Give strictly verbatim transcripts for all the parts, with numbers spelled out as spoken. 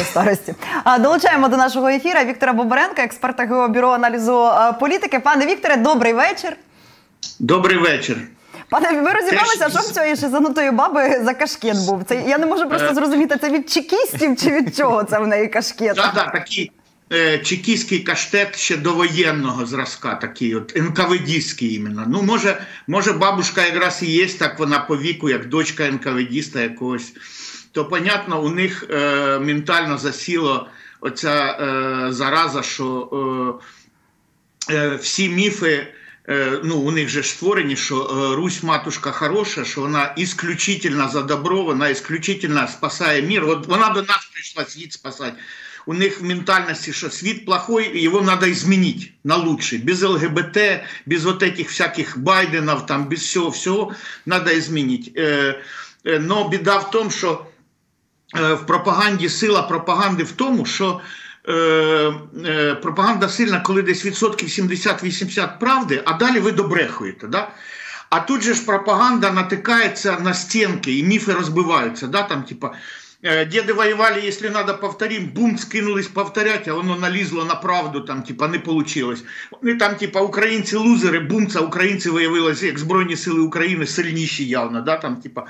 старості. Долучаємо до нашого ефіру Віктора Бобренка, експерта ге о Бюро аналізу політики. Пане Вікторе, добрий вечір. Добрий вечір. Пане, ви розібралися, що в цієї шизанутої баби за кашкет був? Це, я не можу просто зрозуміти, це від чекістів чи від чого це в неї кашкет? Так, так, такий е, чекістський каштет ще довоєнного зразка, такий от, ен ка ве дістський іменно. Ну, може, може бабушка якраз і є, так вона по віку, як дочка ен ка ве діста якогось. То, понятно, у них е, ментально засіло оця е, зараза, що е, е, всі міфи, ну, у них же створені, що Русь матушка хороша, що вона исключительно за добро, вона исключительно спасає мир. От вона до нас прийшла світ спасати. У них в ментальності, що світ плохой, його треба змінити на лучший. Без ел ге бе те, без вот этих всяких Байденів, там, без всього-всього, треба змінити. Но біда в тому, що в пропаганді, сила пропаганди в тому, що пропаганда сильна, коли десь відсотків сімдесят-вісімдесят правди, а далі ви добрехуєте. Да? А тут же ж пропаганда натикається на стінки, і міфи розбиваються. Да? Там, типа, деды воевали, если надо, повторим, бум, скинулись повторять, а воно налізло на правду, там, типа, не получилось. Вони там, типа, українці лузери, бум, це українці виявилися, як Збройні сили України, сильніші явно, да? Там, типа,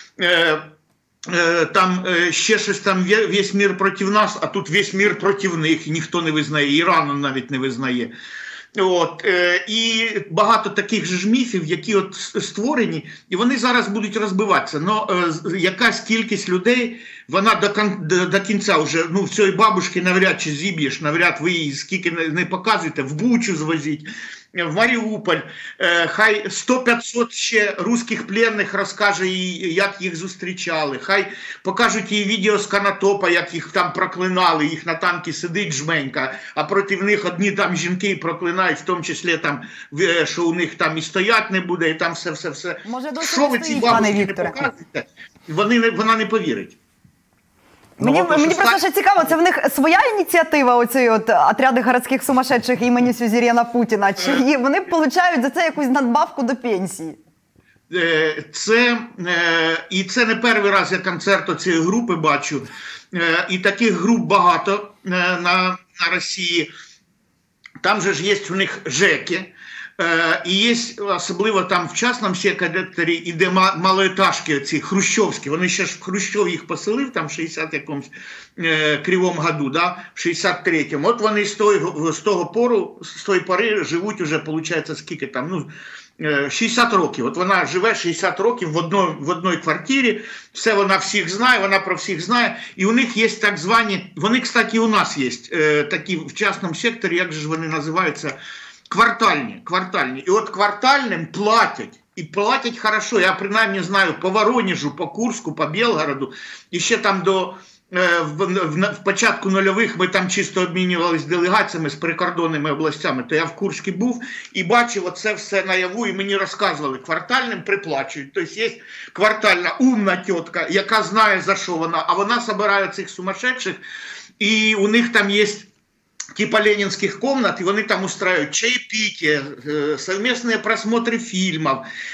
там ще щось там, весь мир проти нас, а тут весь мир проти них, ніхто не визнає, Іран навіть не визнає. От, і багато таких же ж міфів, які от створені, і вони зараз будуть розбиватися. Но якась кількість людей, вона до, до, до кінця вже, ну, в цієї бабушки навряд чи зіб'єш, навряд ви її скільки не, не показуєте, в Бучу звозіть, в Маріуполь, хай сто-п'ятсот ще русських пленних розкаже їй, як їх зустрічали, хай покажуть їй відео з Конотопа, як їх там проклинали, їх на танки сидить жменька, а проти них одні там жінки проклинають, в тому числі там, що у них там і стоять не буде, і там все-все-все. Що ви ці бабушки не показуєте, вони, вона не повірить. Мені, ну, мені просто ще цікаво, це в них своя ініціатива, оці от отряди городських сумасшедших імені Сюзерена Путіна, чи вони получають за це якусь надбавку до пенсії? Це, і це не перший раз я концерт цієї групи бачу, і таких груп багато на, на Росії. Там же ж є у них ЖЕКи, і є, особливо там в частному секторі, іде малоетажки ці хрущовські, вони ще ж в Хрущов їх поселив, там в шістдесят якомусь е, кривому году, да, в шістдесят третьому. От вони з того, з того пору, з тої пори живуть уже, виходить, скільки там, ну, шістдесят років. От вона живе шістдесят років в одній, в одній квартирі, все вона всіх знає, вона про всіх знає, і у них є так звані, вони, кстати, і у нас є е, такі в частному секторі, як же ж вони називаються, квартальні, квартальні. І от квартальним платять. І платять хорошо. Я принаймні знаю по Воронежу, по Курську, по Білгороду. І ще там до, е, в, в, в початку нульових ми там чисто обмінювалися делегаціями з прикордонними областями. То я в Курську був і бачив оце все наяву, і мені розказували, квартальним приплачують. Тобто є квартальна умна тітка, яка знає, за що вона, а вона збирає цих сумасшедших, і у них там є типа ленинских комнат, и они там устраивают чаепитие, совместные просмотры фильмов,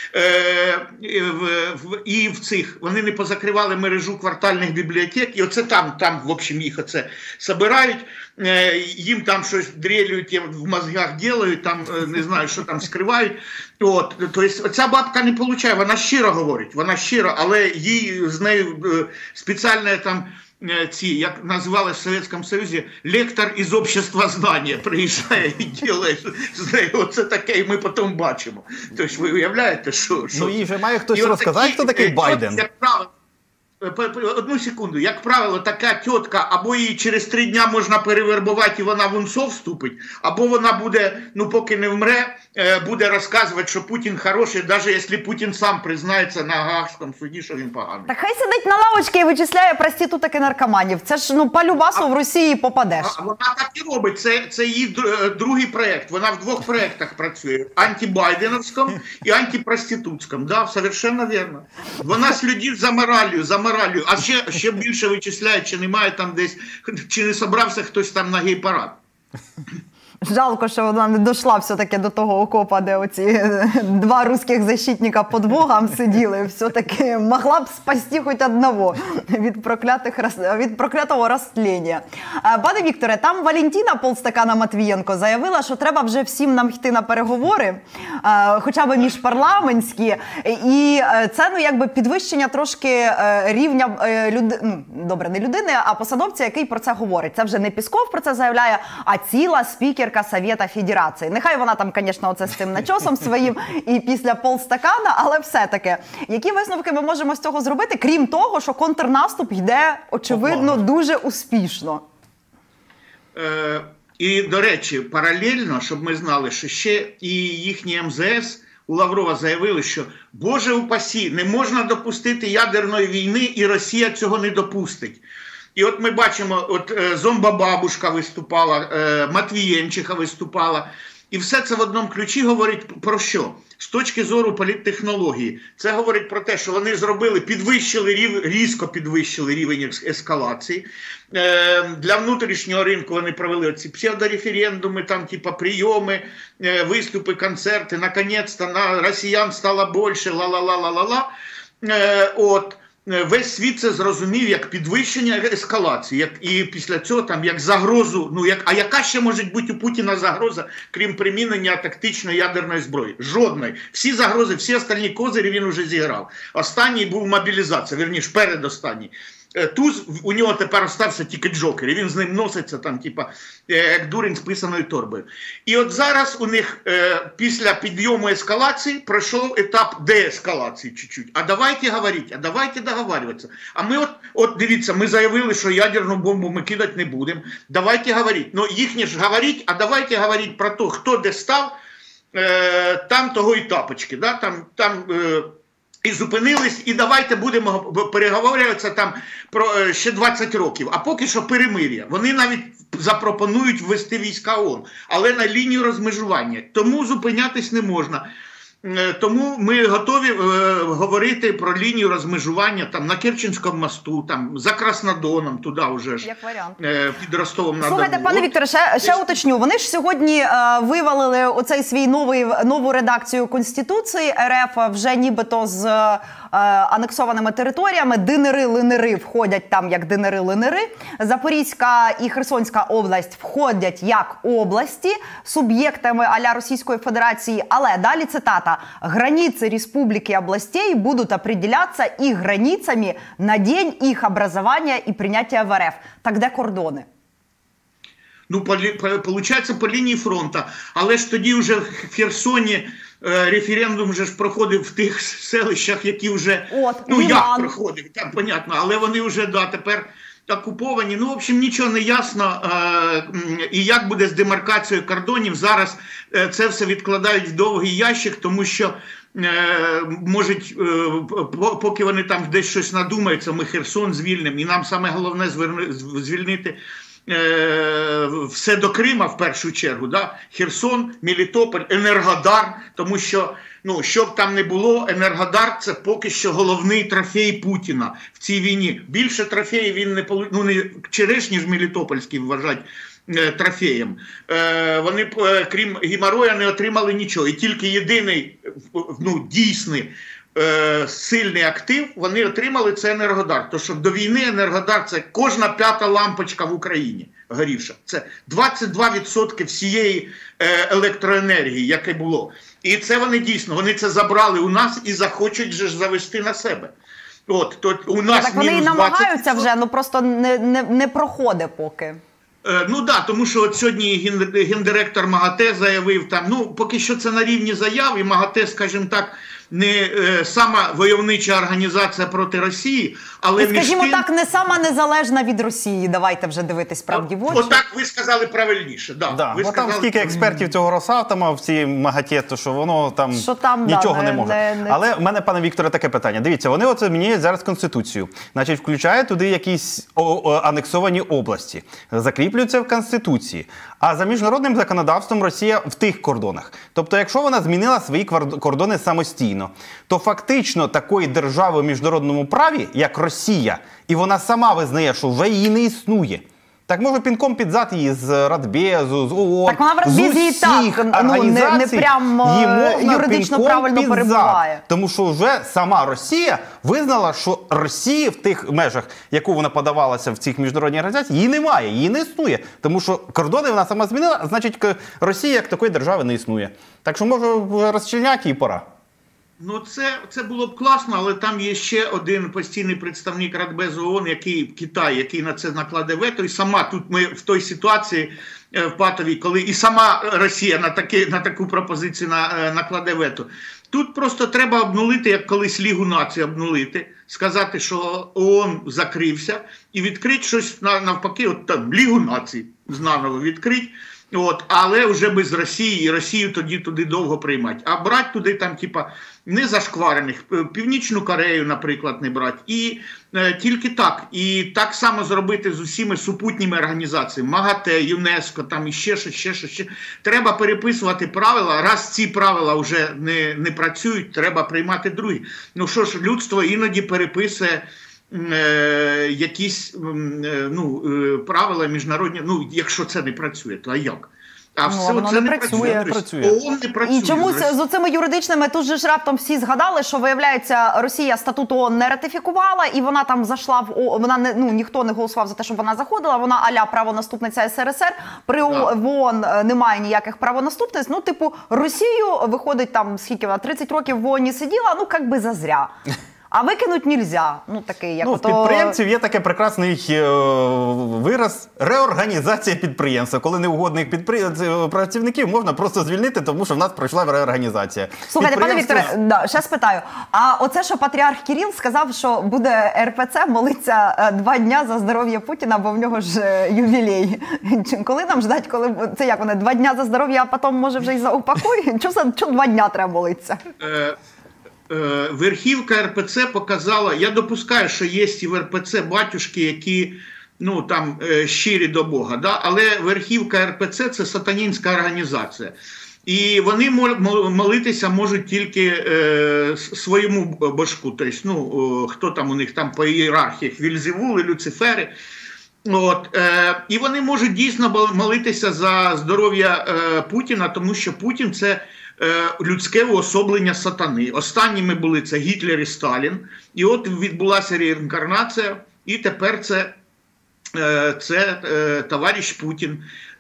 і в цих, вони не позакривали мережу квартальних бібліотек, і оце там, там, в общем, їх оце собирають, їм там щось дрелюють, в мозгах делають, там, не знаю, що там скривають. От, тобто, ця бабка не получає, вона щиро говорить, вона щиро, але їй з нею спеціальне там, ці, як називали в Совєтському Союзі, лектор із общества знання приїжджає і робить з нею оце таке, і ми потім бачимо. Тобто ви уявляєте, що... що... Ну і вже має хтось розказати, хто такий Байден? Як правило, одну секунду, як правило, така тітка, або її через три дня можна перевербувати, і вона в УНСО вступить, або вона буде, ну поки не вмре, буде розказувати, що Путін хороший, навіть якщо Путін сам признається на Гаагському суді, що він поганий. Так хай сидить на лавочці і вичисляє проституток і наркоманів. Це ж, ну, по любасу в Росії попадеш. А вона так і робить. Це, це її другий проєкт. Вона в двох проєктах працює. Антибайденовському і антипроститутському. Да, совершенно вірно. Вона слідить за моралью, за моралью. А ще, ще більше вичисляє, чи немає там десь, чи не собрався хтось там на гей-парад. Жалко, що вона не дійшла все-таки до того окопа, де оці два русських защитника під Богом сиділи. Все-таки могла б спасти хоч одного від, проклятих, від проклятого розтління. Пане Вікторе, там Валентина Полстакана Матвієнко заявила, що треба вже всім нам йти на переговори, хоча б міжпарламентські. І це, ну, якби підвищення трошки рівня люди... ну, добре, не людини, а посадовця, який про це говорить. Це вже не Пісков про це заявляє, а ціла спікерка Совєта Федерації. Нехай вона там, звісно, оце з цим начосом своїм і після полстакана, але все-таки. Які висновки ми можемо з цього зробити, крім того, що контрнаступ йде, очевидно, Обман. дуже успішно? Е, і, до речі, паралельно, щоб ми знали, що ще і їхній ем зе ес у Лаврова заявили, що, Боже упасі, не можна допустити ядерної війни, і Росія цього не допустить. І от ми бачимо, от е, зомба-бабушка виступала, е, Матвієнчиха виступала. І все це в одному ключі говорить про що? З точки зору політтехнології. Це говорить про те, що вони зробили, підвищили рів, різко підвищили рівень ескалації. Е, для внутрішнього ринку вони провели оці псевдореферендуми, там типа прийоми, е, виступи, концерти. Наконець-то на росіян стало більше, ла-ла-ла-ла-ла-ла. Е, от. Весь світ це зрозумів як підвищення ескалації, як, і після цього там як загрозу, ну як, а яка ще може бути у Путіна загроза, крім примінення тактичної ядерної зброї? Жодної. Всі загрози, всі остальні козирі він уже зіграв. Останній був мобілізація, вірніше, передостанній. Туз, у нього тепер остався тільки Джокер, і він з ним носиться там, типа, як дурень з писаною торбою. І от зараз у них е, після підйому ескалації пройшов етап деескалації чуть-чуть. А давайте говорити, а давайте договарюватися. А ми от, от дивіться, ми заявили, що ядерну бомбу ми кидати не будемо. Давайте говорити. Ну їхнє ж говорить, а давайте говорити про те, хто де став, е, там того і тапочки, да? там... там е, і зупинились, і давайте будемо переговорюватися там про ще двадцять років. А поки що перемир'я. Вони навіть запропонують ввести війська ООН, але на лінію розмежування. Тому зупинятись не можна. Тому ми готові е, говорити про лінію розмежування там на Керченському мосту, там за Краснодоном, туди вже ж. Як варіант. Е, під Ростовом-на-Дону. Слухайте, пане Вікторе, ще, ще уточню. Вони ж сьогодні е, вивалили оцей свій новий, нову редакцію Конституції ер еф, вже нібито з е, анексованими територіями. Динери-линери входять там як динери-линери. Запорізька і Херсонська область входять як області суб'єктами а-ля Російської Федерації. Але далі цитата. Границы республики и областей будут определяться их границами на день их образования и принятия в эр еф. Так де кордони? Ну, по, по, получається, по лінії фронту. Але ж тоді вже в Херсоні е, референдум вже ж проходив в тих селищах, які вже... От, ну, Іван. як проходив, так, понятно. Але вони вже, да, тепер окуповані. Ну, в общем, нічого не ясно. Е, і як буде з демаркацією кордонів. Зараз е, це все відкладають в довгий ящик, тому що е, можуть, е, поки вони там десь щось надумаються, ми Херсон звільнимо. І нам саме головне звільнити Е, все до Крима в першу чергу, да? Херсон, Мелітополь, Енергодар, тому що, ну, що б там не було, Енергодар – це поки що головний трофей Путіна в цій війні. Більше трофеїв він не получив, ну, не черешні ж Мелітопольські вважать е, трофеєм. Е, вони, е, крім геморроя, не отримали нічого. І тільки єдиний, ну, дійсний, сильний актив, вони отримали це Енергодар. Тому що до війни Енергодар – це кожна п'ята лампочка в Україні горівша. Це двадцять два відсотки всієї електроенергії, яке було. І це вони дійсно, вони це забрали у нас і захочуть же ж завести на себе. От, то у нас так вони і намагаються вже, ну просто не, не, не проходить поки. Ну так, да, тому що от сьогодні гендиректор МАГАТЕ заявив, там, ну поки що це на рівні заяв, і МАГАТЕ, скажімо так, не е, сама войовнича організація проти Росії, але і, скажімо тим... так, не сама незалежна від Росії. Давайте вже дивитись правді в очі. Отак ви сказали правильніше. Да, да. ви Бо сказали... там скільки експертів цього Росатома в цій МАГАТЕ, то що воно там, що там нічого да, не, не може. Не, не... Але в мене, пане Вікторе, таке питання. Дивіться, вони оце міняють зараз Конституцію. Значить, включають туди якісь о, о, анексовані області. Закріплюються в Конституції. А за міжнародним законодавством Росія в тих кордонах. Тобто, якщо вона змінила свої кордони самостійно, то фактично такої держави в міжнародному праві, як Росія, і вона сама визнає, що вже її не існує. Так може пінком під зад її з Радбезу, з ООН, так вона в Радбезі і так, ну, не, не прям юридично правильно перебуває. Тому що вже сама Росія визнала, що Росії в тих межах, яку вона подавалася в цих міжнародних організаціях, її немає, її не існує. Тому що кордони вона сама змінила, а значить Росія як такої держави не існує. Так що може вже розчиняти її пора. Ну, це, це було б класно, але там є ще один постійний представник Радбезу ООН, який Китай, який на це накладе вето. І сама тут ми в той ситуації в патовій, коли і сама Росія на, таки, на таку пропозицію на, накладе вето. Тут просто треба обнулити, як колись Лігу націй обнулити, сказати, що ООН закрився і відкрити щось навпаки, от там Лігу націй знаново відкрити. От, але вже без Росії, і Росію тоді туди довго приймати. А брати туди там, типа, не зашкварених, Північну Корею, наприклад, не брати. І е, тільки так. І так само зробити з усіма супутніми організаціями. МАГАТЕ, ЮНЕСКО, там іще щось, ще щось. Ще. Треба переписувати правила. Раз ці правила вже не, не працюють, треба приймати другі. Ну що ж, людство іноді переписує Е, якісь е, ну, е, правила міжнародні, ну, якщо це не працює, то а як? А все ну, це не працює. працює. ООН не працює. І чомусь з оцими юридичними, тут же ж раптом всі згадали, що, виявляється, Росія статут ООН не ратифікувала, і вона там зайшла в ООН, вона не, ну, ніхто не голосував за те, щоб вона заходила, вона а-ля правонаступниця СРСР, при да. в ООН немає ніяких правонаступниць, ну, типу, Росію, виходить там, скільки вона, тридцять років в ООНі сиділа, ну, як би зазря. А викинуть нельзя. Ну, такий, як ну, то... в підприємців є такий прекрасний е, вираз – реорганізація підприємства. Коли неугодних підприємців, працівників можна просто звільнити, тому що в нас пройшла реорганізація. Слухайте, пане Вікторе, да, ще спитаю. А оце, що патріарх Кирил сказав, що буде ер пе це молиться два дня за здоров'я Путіна, бо в нього ж ювілей. Коли нам ждать, коли... Це як вони, два дня за здоров'я, а потім може вже і за упокой? Чого два дня треба молитися? Верхівка ер пе це показала, я допускаю, що є і в ер пе це батюшки, які, ну, там, щирі до Бога, да? Але верхівка ер пе це – це сатанінська організація. І вони молитися можуть тільки е, своєму божку, тобто, ну, хто там у них там по ієрархіях, Вільзевули, Люцифери. От, е, і вони можуть дійсно молитися за здоров'я е, Путіна, тому що Путін – це людське уособлення сатани. Останніми були це Гітлер і Сталін. І от відбулася реінкарнація, і тепер це, це товариш Путін.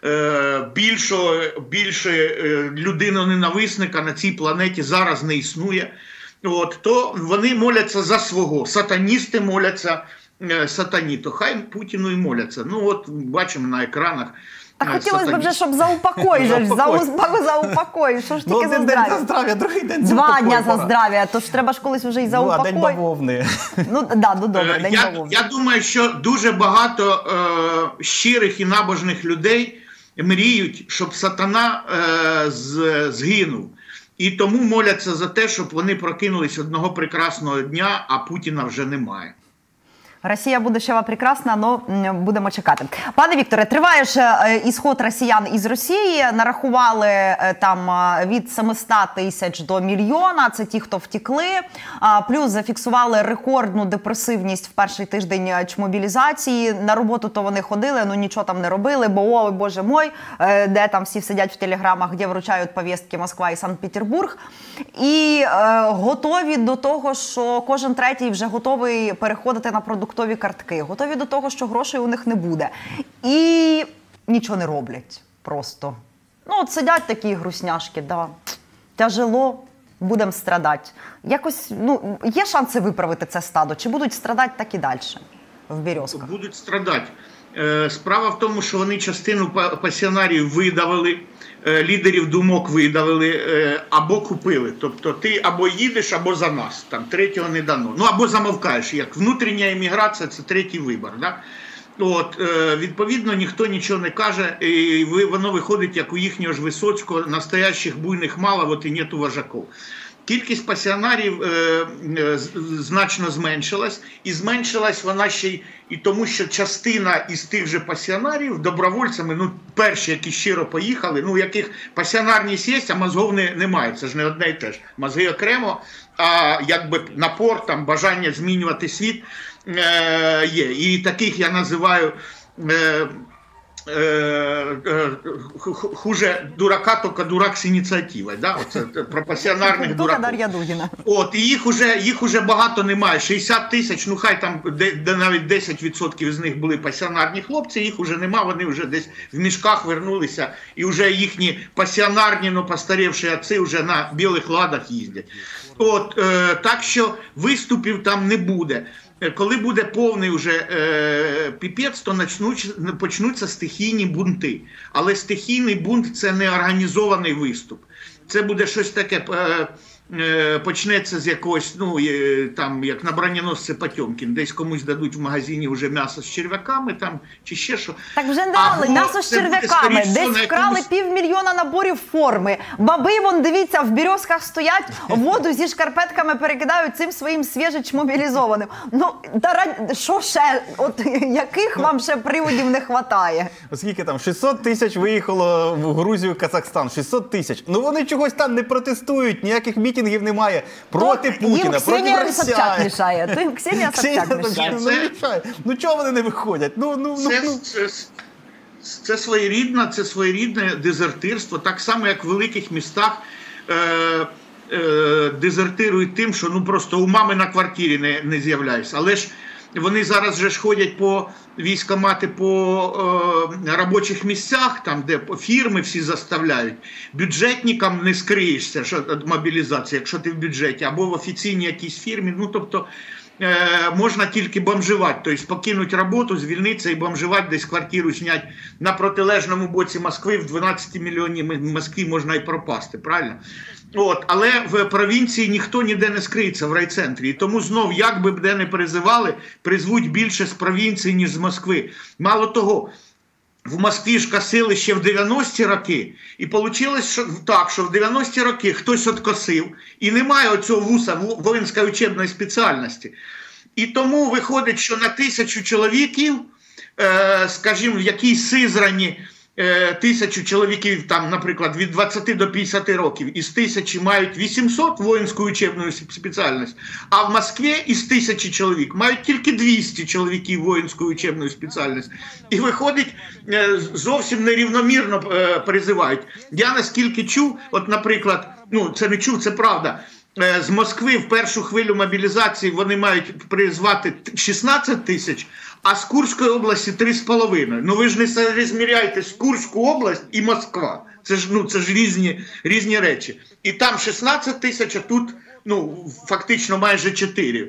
Більшого, більше людиноненависника на цій планеті зараз не існує. От, то вони моляться за свого. Сатаністи моляться сатані. То хай Путіну і моляться. Ну от бачимо на екранах. Так хотілося б вже, щоб за упокой, же, за успаху, за упокой. Що ж таке ну, за здрав'я? День за здрав'я, другий день за Два упокой. Два дня за здрав'я, то ж треба ж колись вже і за ну, упокой. Ну, а день бавовни. Ну, да, ну, добре, день я, бавовни. Я думаю, що дуже багато е, щирих і набожних людей мріють, щоб сатана е, з, згинув. І тому моляться за те, щоб вони прокинулись одного прекрасного дня, а Путіна вже немає. Росія будущего прекрасна, але будемо чекати. Пане Вікторе, триває ж ісход росіян із Росії. Нарахували там від семисот тисяч до мільйона. Це ті, хто втекли. Плюс зафіксували рекордну депресивність в перший тиждень чмобілізації. На роботу то вони ходили, ну нічого там не робили, бо, о, боже мой, де там всі сидять в телеграмах, де вручають повістки Москва і Санкт-Петербург. І е, готові до того, що кожен третій вже готовий переходити на продукт готові картки, готові до того, що грошей у них не буде. І нічого не роблять просто. Ну, от сидять такі грусняшки, да. Тяжело, будемо страдати. Якось, ну, є шанси виправити це стадо? Чи будуть страдати так і далі в Березках? Будуть страдати. Справа в тому, що вони частину пасіонарів видавили, лідерів думок видавили або купили. Тобто ти або їдеш, або за нас. Там третього не дано. Ну або замовкаєш. Як внутрішня еміграція – це третій вибір. Да? От, відповідно, ніхто нічого не каже. І воно виходить, як у їхнього ж Висоцького, настоящих буйних мало, от і нету вожаків. Кількість пасіонарів е, е, значно зменшилась, і зменшилась вона ще й і тому, що частина із тих же пасіонарів добровольцями, ну перші, які щиро поїхали, ну яких пасіонарність є, а мозгов не, немає, це ж не одне і те ж. Мозги окремо, а якби напор, там, бажання змінювати світ е, є. І таких я називаю э, хуже дурака, тільки дурак з ініціативою. Да? Оце, про пасіонарних дураків. От, і їх уже, їх уже багато немає. шістдесят тисяч, ну хай там де, де навіть десять відсотків з них були пасіонарні хлопці, їх уже нема, вони вже десь в мішках вернулися. І вже їхні пасіонарні, ну постарівші отці вже на білих ладах їздять. От, е, так що виступів там не буде. Коли буде повний вже е, піпець, то начнуть, почнуться стихійні бунти. Але стихійний бунт – це не організований виступ. Це буде щось таке, е, е, почнеться з якогось, ну, е, там, як на броненосці Потьомкін, десь комусь дадуть в магазині вже м'ясо з черв'яками, там, чи ще що. Так вже дали, м'ясо з черв'яками, десь вкрали якомусь... півмільйона наборів форми. Баби, вон, дивіться, в Березках стоять, воду зі шкарпетками перекидають цим своїм свіжич мобілізованим. Ну, що ще, от яких вам ще приводів не вистачає? Оскільки там шістсот тисяч виїхало в Грузію, Казахстан, шістсот тисяч. Ну вони чогось там не протестують, ніяких мітингів немає проти то Путіна, проти Росіян. Мішає. То їм Ксенія Собчак мішає. мішає. Ну чого вони не виходять? Ну, ну, це, ну. Це, це, своєрідне, це своєрідне дезертирство, так само, як в великих містах е, е, дезертирують тим, що ну просто у мами на квартирі не, не з'являються. Але ж вони зараз вже ж ходять по військкомати по е, робочих місцях, там, де фірми всі заставляють. Бюджетникам не скриєшся що, від мобілізації, якщо ти в бюджеті, або в офіційній якійсь фірмі. Ну, тобто, е, можна тільки бомжувати, тобто покинути роботу, звільнитися і бомжувати, десь квартиру зняти на протилежному боці Москви, в дванадцять мільйонів Москві можна і пропасти, правильно? От, але в провінції ніхто ніде не скриється в райцентрі. І тому знов, як би де не призивали, призвуть більше з провінції, ніж з Москви. Мало того, в Москві ж косили ще в дев'яності роки. І вийшло так, що в дев'яності роки хтось откосив. І немає оцього вуса воїнської учебної спеціальності. І тому виходить, що на тисячу чоловіків, скажімо, в якійсь Сизрані, тисячу чоловіків, там, наприклад, від двадцяти до п'ятдесяти років, із тисячі мають вісімсот воїнську учебну спеціальність, а в Москві із тисячі чоловік мають тільки двісті чоловіків воїнську учебну спеціальність. І виходить, зовсім нерівномірно призивають. Я наскільки чув, от, наприклад, ну, це не чув, це правда, з Москви в першу хвилю мобілізації вони мають призвати шістнадцять тисяч, а з Курської області три з половиною. Ну ви ж не розміряєте Курську область і Москва. Це ж, ну, це ж різні, різні речі. І там шістнадцять тисяч, а тут ну, фактично майже чотири.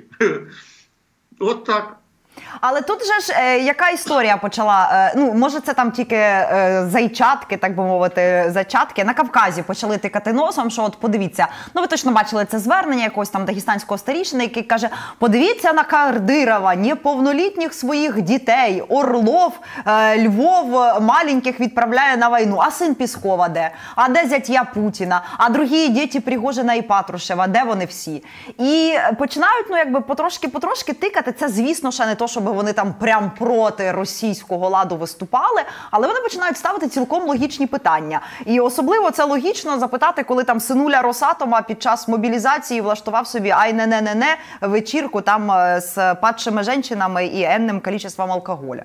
От так. Але тут же ж е, яка історія почала, е, ну, може це там тільки е, зайчатки, так би мовити, зачатки, на Кавказі почали тикати носом, що от подивіться, ну ви точно бачили це звернення якогось там дагестанського старішини, який каже, подивіться на Кадирова, неповнолітніх своїх дітей, Орлов, е, Львов маленьких відправляє на війну, а син Піскова де? А де зятя Путіна? А другі діти Пригожина і Патрушева, де вони всі? І починають, ну, якби потрошки-потрошки тикати, це, звісно, ще не то, щоб вони там прям проти російського ладу виступали, але вони починають ставити цілком логічні питання. І особливо це логічно запитати, коли там синуля Росатома під час мобілізації влаштував собі ай-не-не-не-не вечірку там з падшими жінками і енним кількістю алкоголя.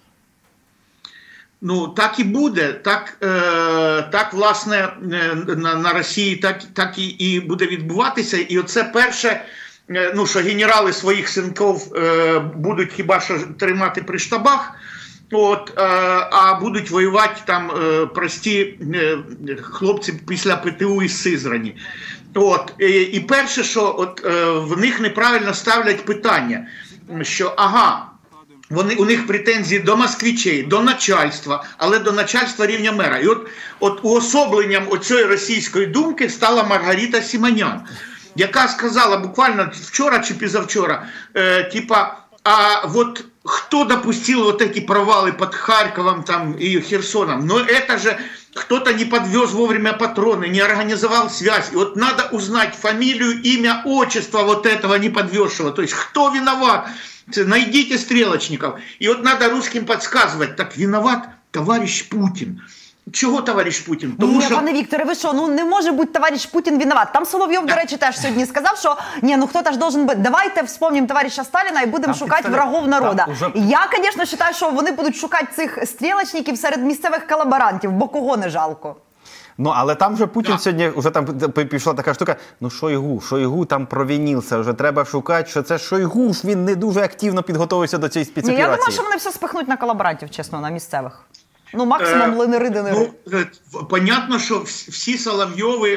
Ну, так і буде. Так, е, так власне, на, на Росії так, так і, і буде відбуватися. І оце перше, ну, що генерали своїх синків е, будуть хіба що тримати при штабах, от, е, а будуть воювати там е, прості е, хлопці після ПТУ із Сизрані. От, і, і перше, що от, е, в них неправильно ставлять питання, що ага, вони, у них претензії до москвичей, до начальства, але до начальства рівня мера. І от, от уособленням оцієї російської думки стала Маргарита Симонян, яка сказала буквально вчора чи позавчора, э, типа, а вот кто допустил вот эти провалы под Харьковом там, и Херсоном? Но это же кто-то не подвез вовремя патроны, не организовал связь. И вот надо узнать фамилию, имя, отчество вот этого не подвезшего. То есть кто виноват? Найдите стрелочников. И вот надо русским подсказывать, так виноват товарищ Путин. Чого товариш Путін? Тому ні, що... пане Вікторе, ви що, ну не може бути товариш Путін виноват. Там Соловйов, до речі, теж сьогодні сказав, що ні, ну хто-то ж должен бути. Давайте вспомнимо товариша Сталіна і будемо шукати підставі... врагов народу. Уже... Я, звісно, вважаю, що вони будуть шукати цих стрілочників серед місцевих колаборантів, бо кого не жалко. Ну, але там вже Путін да. сьогодні, вже там пішла така штука, ну Шойгу, Шойгу там провінився, вже треба шукати, що це Шойгу, ж він не дуже активно підготовився до цієї спецоперації. Ні, я думаю, що вони все спихнуть на колаборантів, чесно, на місцевих. Ну, максимум Ленериди. Ну, понятно, що всі Соловйови,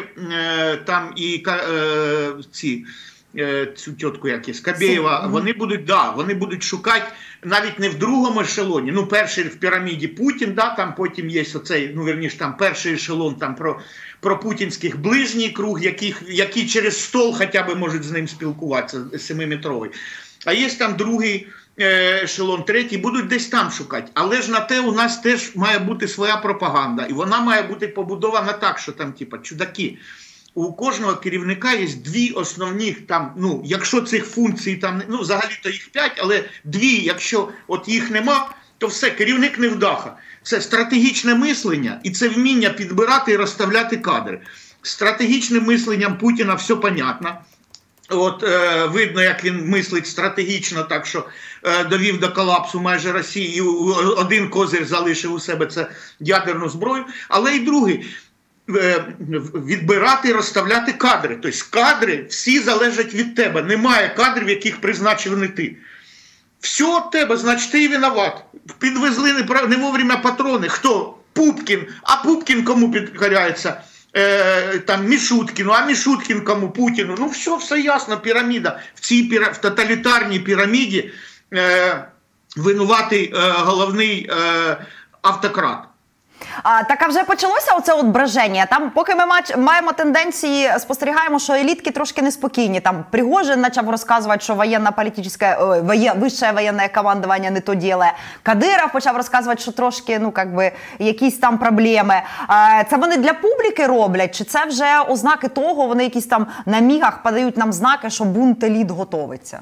там і е, ці, е, цю тітку, як є, Скабєєва, вони будуть, да, вони будуть шукати навіть не в другому ешелоні, ну, перший в піраміді Путін, да, там потім є оцей, ну, вірніше, там перший ешелон, там про, про путінських ближній круг, яких, які через стол хоча б можуть з ним спілкуватися, семиметровий. А є там другий ешелон, третій, будуть десь там шукати. Але ж на те у нас теж має бути своя пропаганда. І вона має бути побудована так, що там, типа, чудаки. У кожного керівника є дві основні, там, ну, якщо цих функцій, там, ну, взагалі-то їх п'ять, але дві, якщо от їх нема, то все, керівник невдаха. Це стратегічне мислення і це вміння підбирати і розставляти кадри. Стратегічним мисленням Путіна все понятно. От е, видно, як він мислить стратегічно, так що е, довів до колапсу майже Росії, і один козир залишив у себе, це ядерну зброю, але й другий е, відбирати і розставляти кадри. Тобто кадри всі залежать від тебе, немає кадрів, яких призначив не ти. Все від тебе, значить ти і винуват. Підвезли не, не вовремя патрони. Хто? Пупкін. А Пупкін кому підкоряється? Е, там Мішуткіну, а Мішуткін кому? Путіну. Ну все, все ясно, піраміда. В цій піра... в тоталітарній піраміді е, винуватий е, головний е, автократ. А, так, а вже почалося оце от броження. Там, поки ми маємо тенденції, спостерігаємо, що елітки трошки неспокійні. Там Пригожин почав розказувати, що воєнно-політичне, воє, вище воєнне командування не то діле. Кадиров почав розказувати, що трошки, ну, как би, якісь там проблеми. А, це вони для публіки роблять? Чи це вже ознаки того, вони якісь там на мігах подають нам знаки, що бунт еліт готовиться?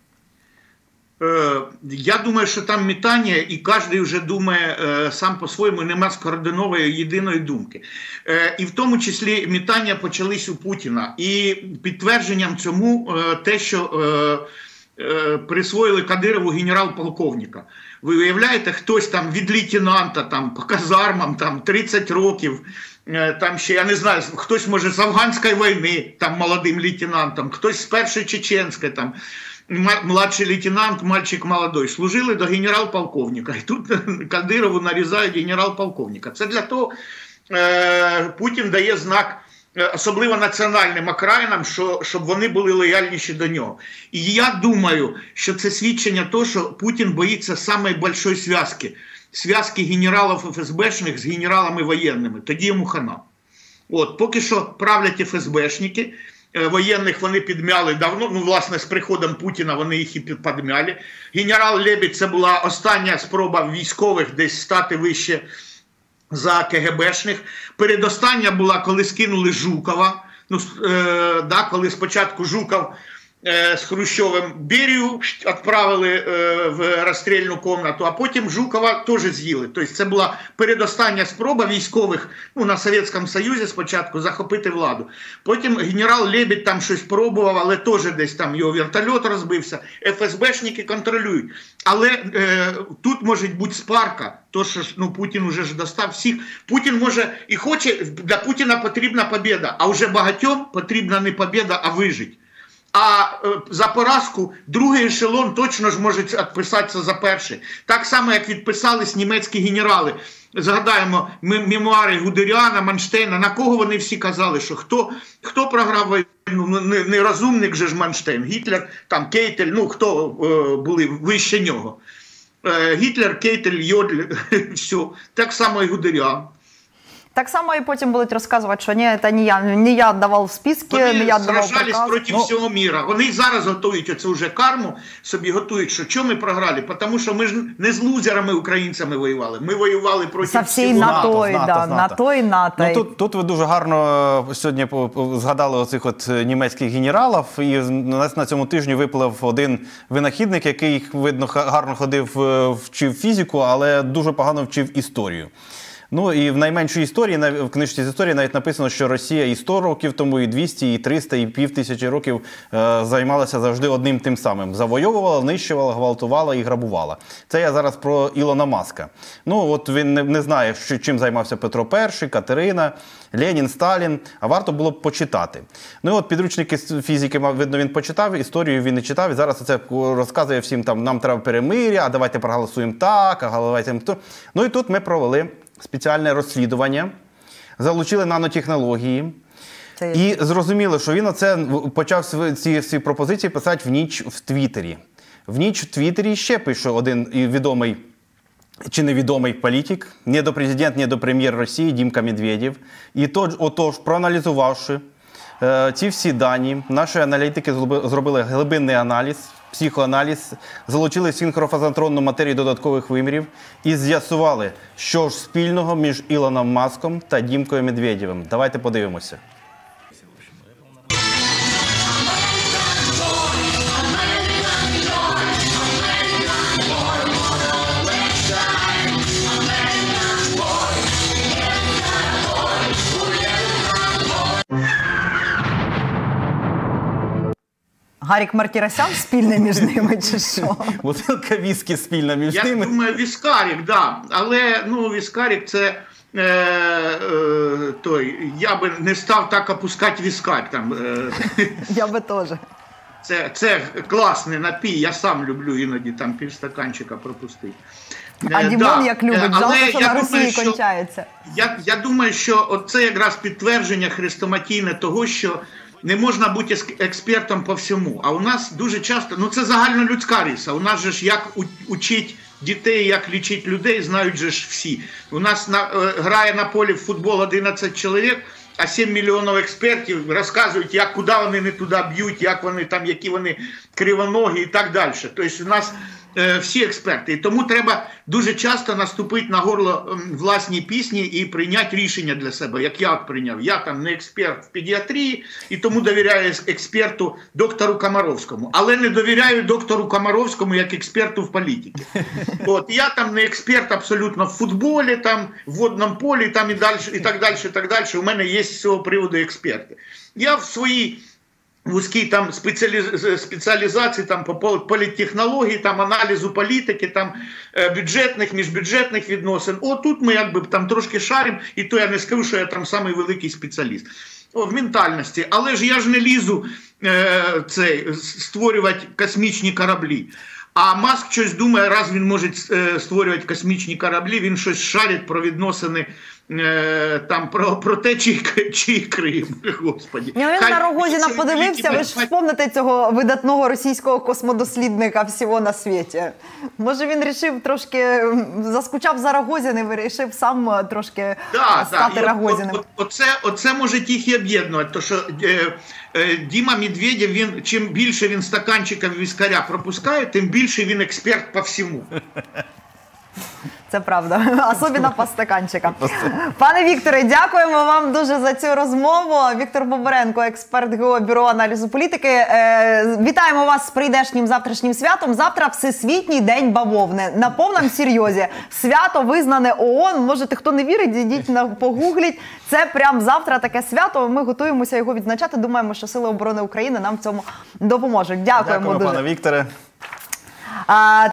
Я думаю, що там метання, і кожен вже думає сам по-своєму, нема скоординованої єдиної думки. І в тому числі метання почались у Путіна. І підтвердженням цьому те, що присвоїли Кадирову генерал-полковника. Ви уявляєте, хтось там від лейтенанта там, по казармам там, тридцять років, там ще, я не знаю, хтось може з афганської війни там, молодим лейтенантом, хтось з першої чеченської там, младший лейтенант, мальчик молодой, служили до генерал-полковника. І тут Кадирову нарізають генерал-полковника. Це для того е, Путін дає знак, особливо національним окраїнам, що, щоб вони були лояльніші до нього. І я думаю, що це свідчення того, що Путін боїться самої великої зв'язки. Зв'язки генералів еф ес бешних з генералами воєнними. Тоді йому хана. От, поки що правлять еф ес бешники, воєнних вони підмяли давно, ну, власне, з приходом Путіна вони їх і підмяли. Генерал Лебедь – це була остання спроба військових десь стати вище за ке ге бешних. Передостання була, коли скинули Жукова, ну, е, да, коли спочатку Жуков е, з Хрущовим Берію відправили е, в розстрільну кімнату, а потім Жукова теж з'їли. Тобто це була передостання спроба військових, ну, на Совєтському Союзі спочатку захопити владу. Потім генерал Лебедь там щось пробував, але теж десь там його вертольот розбився. еф ес бешники контролюють. Але е, тут може бути спарка, то що ну, Путін вже ж достав всіх. Путін може і хоче, для Путіна потрібна побєда, а вже багатьом потрібна не побєда, а вижить. А е, за поразку другий ешелон точно ж може відписатися за перший. Так само, як відписались німецькі генерали. Згадаємо мемуари Гудеріана, Манштейна, на кого вони всі казали, що хто, хто програв війну, ну, нерозумник же ж Манштейн, Гітлер, там Кейтель, ну хто е, були вище нього. Е, Гітлер, Кейтель, Йодль, все. Так само і Гудеріан. Так само і потім будуть розказувати, що ні, це не я, не я віддавав списки, вони не я віддавав приказ. Вони сражались проти ну, всього міра. Вони зараз готують оце вже карму, собі готують, що чому ми програли? Тому що ми ж не з лузерами українцями воювали, ми воювали проти всього всієї НАТО. НАТО, да, НАТО і НАТО. Ну, тут, тут ви дуже гарно сьогодні згадали оцих от німецьких генералів, і на цьому тижні виплив один винахідник, який, видно, гарно ходив, вчив фізику, але дуже погано вчив історію. Ну і в найменшій історії, в книжці з історії навіть написано, що Росія і сто років тому, і двісті, і триста, і пів тисячі років е, займалася завжди одним тим самим. Завойовувала, знищувала, гвалтувала і грабувала. Це я зараз про Ілона Маска. Ну от він не, не знає, що, чим займався Петро І, Катерина, Ленін, Сталін, а варто було б почитати. Ну і от підручники з фізики, видно, він почитав, історію він не читав, і зараз це розказує всім, там, нам треба перемир'я, а давайте проголосуємо так, а давайте то. Ну і тут ми провели спеціальне розслідування, залучили нанотехнології. Це... І зрозуміло, що він оце почав ці всі пропозиції писати в ніч в Твіттері. В ніч в Твіттері ще пише один відомий чи невідомий політик, не до президент, не до прем'єр Росії Дімка Медведєв. І тож, отож, проаналізувавши е, ці всі дані, наші аналітики зробили глибинний аналіз, психоаналіз, залучили синхрофазотронну матерію додаткових вимірів і з'ясували, що ж спільного між Ілоном Маском та Дімкою Медведєвим. Давайте подивимося. Гарік Мартіросян спільне між ними, чи що? Бутилка віскі спільна між я ними. Я думаю, віскарік, так. Да. Але, ну, віскарік це, е, е, той, я би не став так опускати віскарь. Там, е. Я би теж. Це, це класний напій, я сам люблю іноді там півстаканчика пропустити. А Дімон да. як любить, жалко, що на Росії що, кончається. Я, я думаю, що це якраз підтвердження хрестоматійне того, що не можна бути експертом по всьому. А у нас дуже часто, ну це загальнолюдська риса, у нас же ж як учить дітей, як лічить людей, знають же ж всі. У нас на, грає на полі в футбол одинадцять чоловік, а сім мільйонів експертів розказують, як, куди вони не туди б'ють, як вони там, які вони кривоногі і так далі. Тобто у нас е, всі експерти. І тому треба дуже часто наступити на горло власній пісні і прийняти рішення для себе, як я от прийняв. Я там не експерт в педіатрії, і тому довіряю експерту доктору Комаровському. Але не довіряю доктору Комаровському як експерту в політиці. От, я там не експерт абсолютно в футболі, там, в водному полі там, і, далі, і так далі, і так далі. У мене є з цього приводу експерти. Я в своїй вузькій там спеціалізації там по політтехнології, там аналізу політики, там бюджетних, міжбюджетних відносин. О, тут ми якби там трошки шаримо, і то я не скажу, що я там самий великий спеціаліст. О, в ментальності. Але ж я ж не лізу е, цей, створювати космічні кораблі. А Маск щось думає, раз він може е, створювати космічні кораблі, він щось шарить про відносини, е, там, про, про те, чий, чий Крим, господі. Ну, він Хай, на Рогозіна подивився, ви ж вспомните цього видатного російського космодослідника всього на світі. Може він вирішив трошки, заскучав за Рогозін і вирішив сам трошки да, стати да. Рогозіним. От, от, оце, оце може їх і об'єднувати, тому що е, е, Діма Медведєв, він, чим більше він стаканчиків віскаря пропускає, тим більше він експерт по всьому. Це правда, особливо по стаканчикам. Пане Вікторе, дякуємо вам дуже за цю розмову. Віктор Бобренко, експерт ГО Бюро аналізу політики. Е, вітаємо вас з прийдешнім завтрашнім святом. Завтра Всесвітній день бавовни. На повному серйозі. Свято визнане ООН. Можете, хто не вірить, йдіть на погугліть. Це прямо завтра таке свято. Ми готуємося його відзначати. Думаємо, що Сили оборони України нам в цьому допоможуть. Дякуємо, Дякуємо дуже. Пане Вікторе. А,